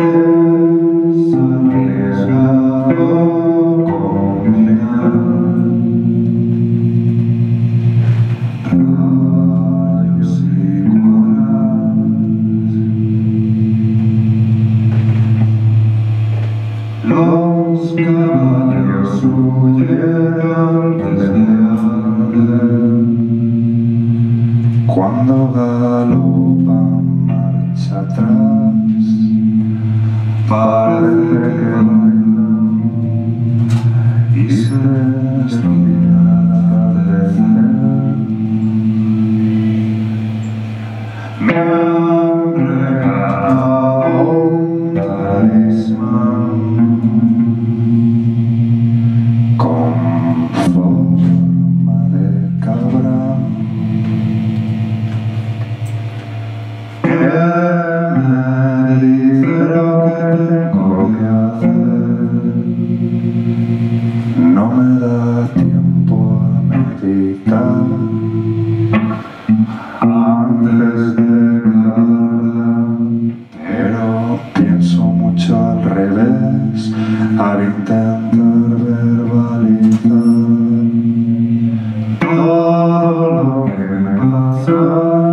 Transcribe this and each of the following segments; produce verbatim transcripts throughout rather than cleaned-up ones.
Es arriesgado combinar rayos y cuaras. Los caballos huyen antes de arder. Cuando galopan marcha atrás, parece que bailan y se estiran al atardecer. Me han regalado un talismán con forma de cabra. Me dice lo que tengo que hacer. No me da tiempo a meditar antes de cagarla, pero pienso mucho al revés al intentar verbalizar todo lo que me pasa.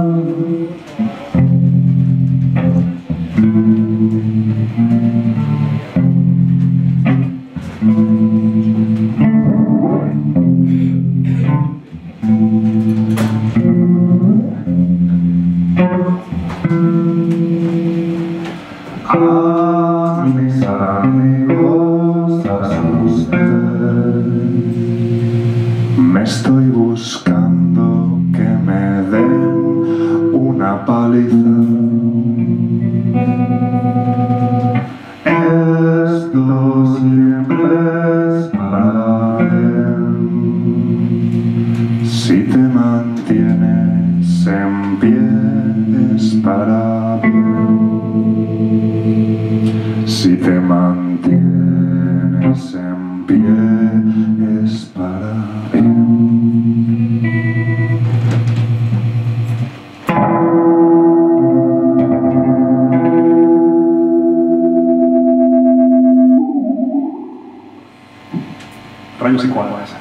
A mis amigos asusté. Me estoy buscando que me den una paliza. Esto siempre es para bien. Si te mantienes en pie es para bien. Si te mantienes en pie es para bien. Rayos y cuadrados.